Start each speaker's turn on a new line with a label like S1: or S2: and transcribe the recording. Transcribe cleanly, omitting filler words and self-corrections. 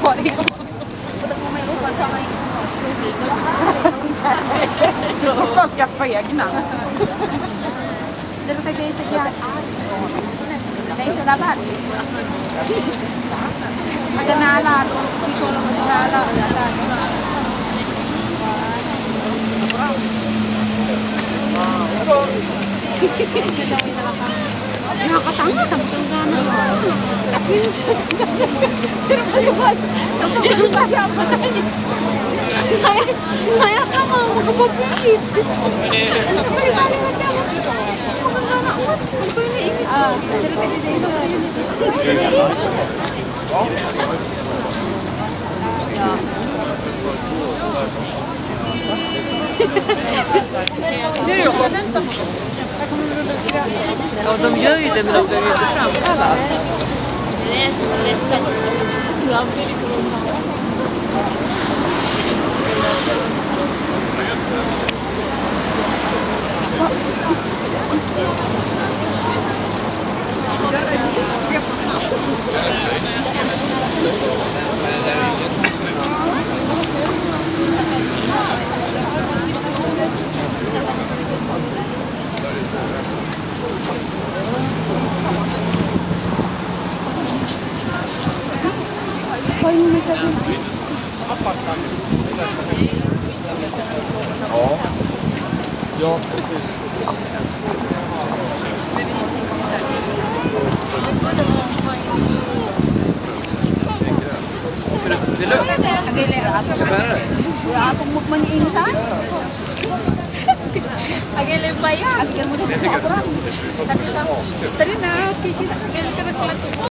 S1: sorry. Budak mo may upan sa may stupid.
S2: Vad ska fegna?
S1: Dito tayo sa diyan. Tayo sa dapat. Maganala. Dito lang maganala. Nakakatanga, tamtang gana. Kaya ka mo, magpapusit.
S2: Ser du? Ja, de gör ju det, men de behöver ju inte framkalla allt.
S1: Det är så ledsen.
S3: Ja, precis. Det är lugnt.
S1: Akong magmaniintan. Agilin ba yan? Agilin mo na. Tari na, kikita ka. Agilin ka na.